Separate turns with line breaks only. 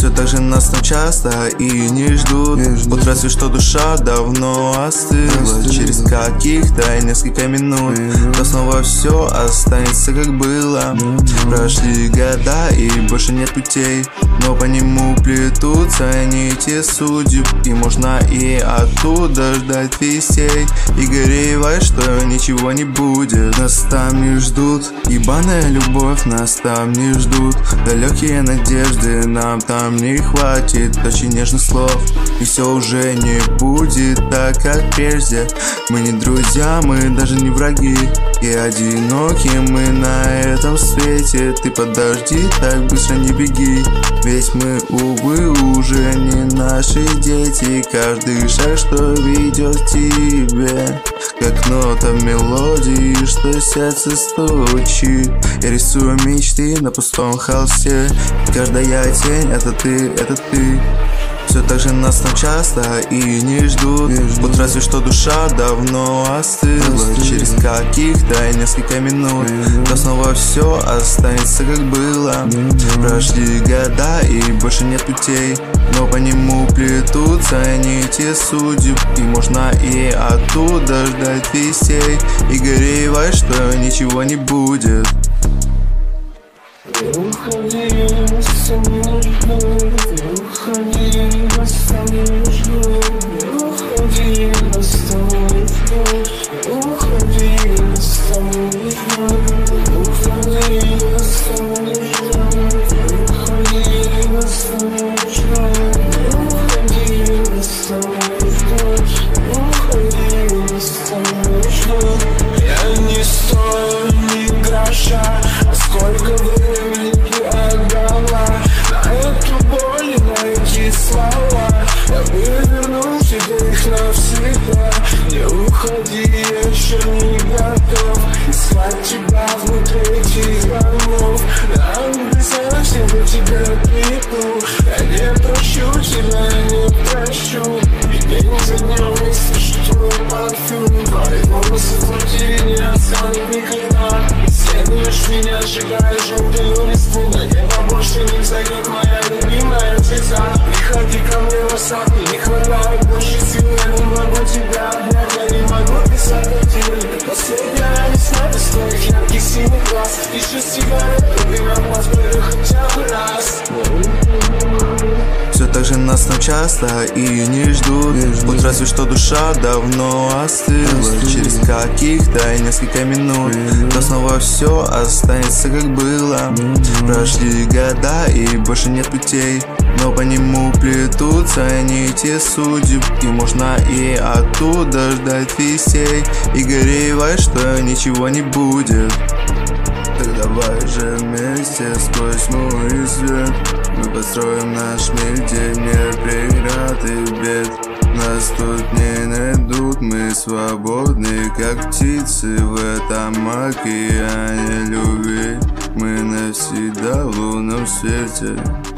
Все так же нас там часто и не ждут. Вот разве что душа давно остыла. Через каких-то несколько минут то снова все останется как было. Прошли года и больше нет путей, но по нему плетутся нити судеб. И можно и оттуда ждать вестей и горевать, что ничего не будет. Нас там не ждут, ебаная любовь, нас там не ждут. Далекие надежды, нам там не хватит очень нежных слов. И все уже не будет так, как прежде. Мы не друзья, мы даже не враги, и одиноки мы на этом свете. Ты подожди, так быстро не беги, ведь мы, увы, уже не наши дети. Каждый шаг, что ведет к тебе, как нота в мелодии, что сердце стучит. Я рисую мечты на пустом холсте, каждая тень — это ты, это ты. Все так же нас там часто и не ждут. Вот разве что душа давно остыла. Через каких-то несколько минут то снова все останется как было. Прошли года и больше нет путей, но по нему плетутся нити судеб. И можно и оттуда ждать вестей и горевать, что ничего не будет.
Не уходи, нас там не ждут. Не уходи, нас там не ждут. Не уходи, нас там не ждут. Не уходи, нас там не ждут. Не уходи, нас там не ждут. Не уходи, нас там не ждут. Не уходи, нас там не ждут. Не уходи, нас там не ждут. Я не стою ни гроша, а сколько времени ты отдала на эту боль и на эти слова. Я бы вернул тебе их навсегда. Не уходи, я еще не готов искать тебя внутри этих домов. Да, совсем до тебя приду. Я не прощу тебя, я не прощу. И день за днем я слышу твой парфюм. Твои волосы в квартире не останут никогда. Исследуешь меня, сжигая желтую листву. На небо больше не взойдет моя любимая звезда. Приходи ко мне в сад, мне не хватает больше сил. Я не могу тебя обнять, я не могу писать о тебе. Последняя весна без твоих ярких синих глаз. Еще сигарету, и на глаз были хотя бы раз.
Все так же нас там часто и не ждут. Вот разве что душа давно остыла. Через каких-то несколько минут то снова все останется как было. Прошли года и больше нет путей, но по нему плетутся нити судеб. И можно и оттуда ждать вестей и горевать, что ничего не будет. Так давай же вместе сквозь тьму и свет мы построим наш мир, где нет преград и бед. Нас тут не найдут, мы свободны, как птицы в этом океане любви. Мы навсегда в лунном свете.